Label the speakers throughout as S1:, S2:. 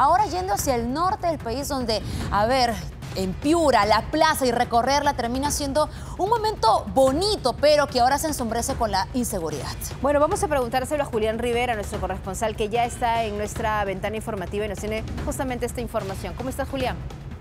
S1: Ahora yendo hacia el norte del país, donde, a ver, en Piura, la plaza y recorrerla termina siendo un momento bonito, pero que ahora se ensombrece con la inseguridad.
S2: Bueno, vamos a preguntárselo a Julián Rivera, nuestro corresponsal, que ya está en nuestra ventana informativa y nos tiene justamente esta información. ¿Cómo estás, Julián?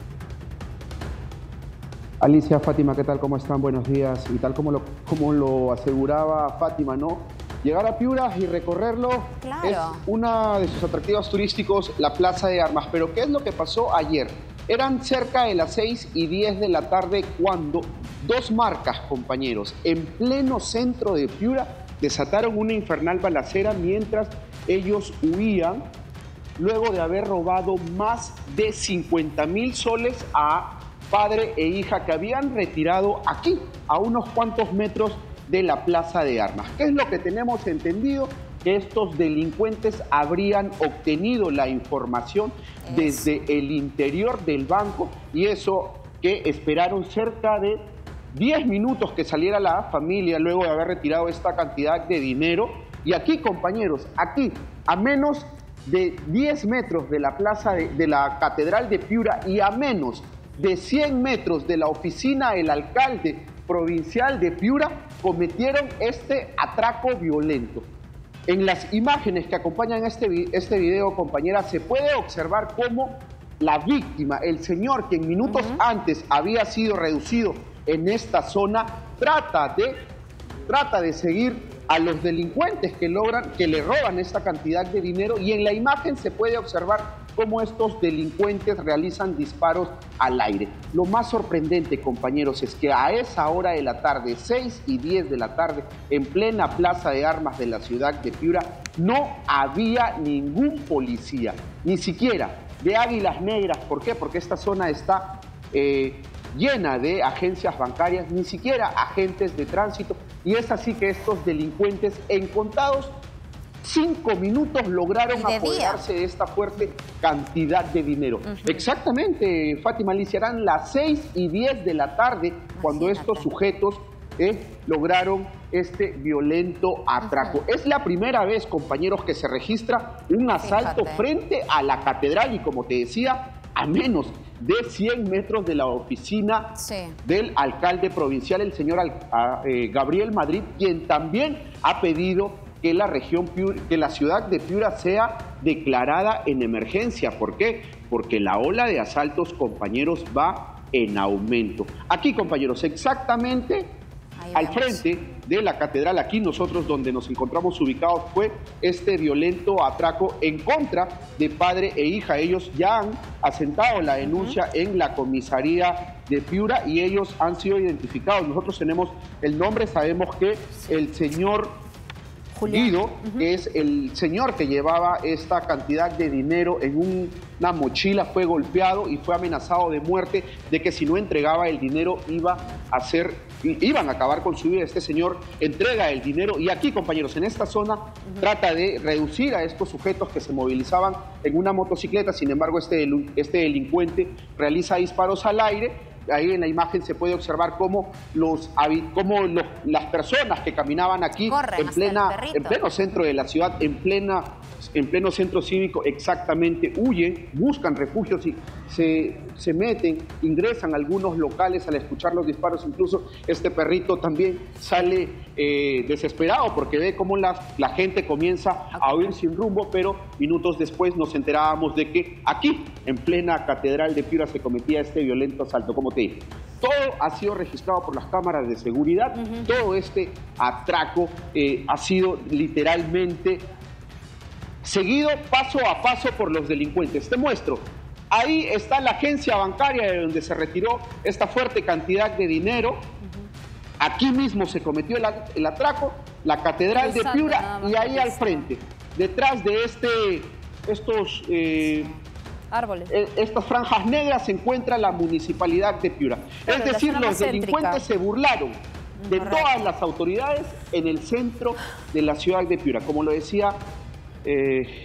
S3: Alicia, Fátima, ¿qué tal? ¿Cómo están? Buenos días. Y tal como lo aseguraba Fátima, ¿no? Llegar a Piura y recorrerlo es uno de sus atractivos turísticos, la Plaza de Armas. Pero ¿qué es lo que pasó ayer? Eran cerca de las 6:10 de la tarde cuando dos marcas, compañeros, en pleno centro de Piura, desataron una infernal balacera mientras ellos huían luego de haber robado más de 50.000 soles a padre e hija que habían retirado aquí, a unos cuantos metros de la Plaza de Armas. ¿Qué es lo que tenemos entendido? Que estos delincuentes habrían obtenido la información desde el interior del banco y eso que esperaron cerca de 10 minutos que saliera la familia luego de haber retirado esta cantidad de dinero. Y aquí, compañeros, aquí, a menos de 10 metros de la plaza de la Catedral de Piura y a menos de 100 metros de la oficina del alcalde provincial de Piura, cometieron este atraco violento. En las imágenes que acompañan este video, compañera, se puede observar cómo la víctima, el señor que en minutos antes había sido reducido en esta zona, trata de seguir a los delincuentes que le roban esta cantidad de dinero, y en la imagen se puede observar cómo estos delincuentes realizan disparos al aire. Lo más sorprendente, compañeros, es que a esa hora de la tarde, 6:10 de la tarde, en plena Plaza de Armas de la ciudad de Piura, no había ningún policía, ni siquiera de Águilas Negras. ¿Por qué? Porque esta zona está llena de agencias bancarias, ni siquiera agentes de tránsito, y es así que estos delincuentes, en contados 5 minutos, lograron apoderarse de esta fuerte cantidad de dinero. Exactamente, Fátima, Alicia, eran las 6:10 de la tarde cuando estos sujetos lograron este violento atraco. Es la primera vez, compañeros, que se registra un asalto frente a la catedral y, como te decía, a menos de 100 metros de la oficina del alcalde provincial, el señor Gabriel Madrid, quien también ha pedido que la ciudad de Piura sea declarada en emergencia. ¿Por qué? Porque la ola de asaltos, compañeros, va en aumento. Aquí, compañeros, exactamente al frente de la catedral, aquí nosotros donde nos encontramos ubicados, fue este violento atraco en contra de padre e hija. Ellos ya han asentado la denuncia en la comisaría de Piura y ellos han sido identificados. Nosotros tenemos el nombre, sabemos que el señor Guido, que es el señor que llevaba esta cantidad de dinero en una mochila, fue golpeado y fue amenazado de muerte, de que si no entregaba el dinero iban a acabar con su vida. Este señor entrega el dinero y aquí, compañeros, en esta zona trata de reducir a estos sujetos que se movilizaban en una motocicleta. Sin embargo, este delincuente realiza disparos al aire. Ahí en la imagen se puede observar cómo las personas que caminaban aquí en pleno centro de la ciudad, en pleno centro cívico, exactamente, huyen, buscan refugios y se meten, ingresan a algunos locales al escuchar los disparos. Incluso este perrito también sale desesperado porque ve cómo la gente comienza a huir sin rumbo, pero minutos después nos enterábamos de que aquí, en plena Catedral de Piura, se cometía este violento asalto. Como te dije, todo ha sido registrado por las cámaras de seguridad. Todo este atraco ha sido literalmente seguido paso a paso por los delincuentes. Te muestro. Ahí está la agencia bancaria de donde se retiró esta fuerte cantidad de dinero. Aquí mismo se cometió el atraco, la Catedral de Piura, y ahí al frente, detrás de estos
S2: árboles,
S3: estas franjas negras, se encuentra la municipalidad de Piura. Es decir, los delincuentes se burlaron de todas las autoridades en el centro de la ciudad de Piura. Como lo decía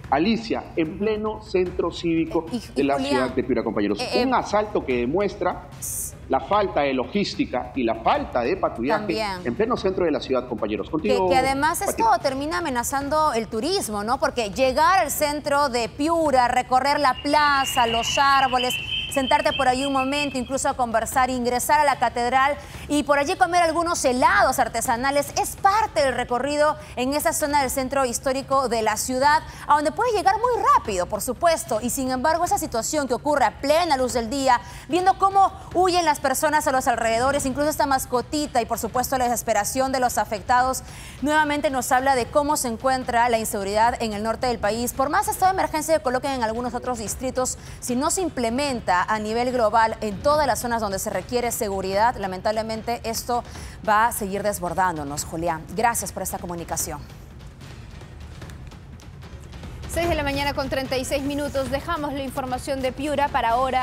S3: Alicia, en pleno centro cívico de la ciudad de Piura, compañeros. Un asalto que demuestra la falta de logística y la falta de patrullaje también en pleno centro de la ciudad, compañeros. Contigo,
S1: que además
S3: Fátima.
S1: esto termina amenazando el turismo, ¿no? Porque llegar al centro de Piura, recorrer la plaza, los árboles, sentarte por ahí un momento, incluso a conversar, ingresar a la catedral y por allí comer algunos helados artesanales, es parte del recorrido en esa zona del centro histórico de la ciudad, a donde puedes llegar muy rápido, por supuesto, y sin embargo esa situación que ocurre a plena luz del día, viendo cómo huyen las personas a los alrededores, incluso esta mascotita y por supuesto la desesperación de los afectados, nuevamente nos habla de cómo se encuentra la inseguridad en el norte del país. Por más estado de emergencia que coloquen en algunos otros distritos, si no se implementa a nivel global en todas las zonas donde se requiere seguridad, lamentablemente esto va a seguir desbordándonos, Julián. Gracias por esta comunicación.
S2: 6 de la mañana con 36 minutos. Dejamos la información de Piura para ahora.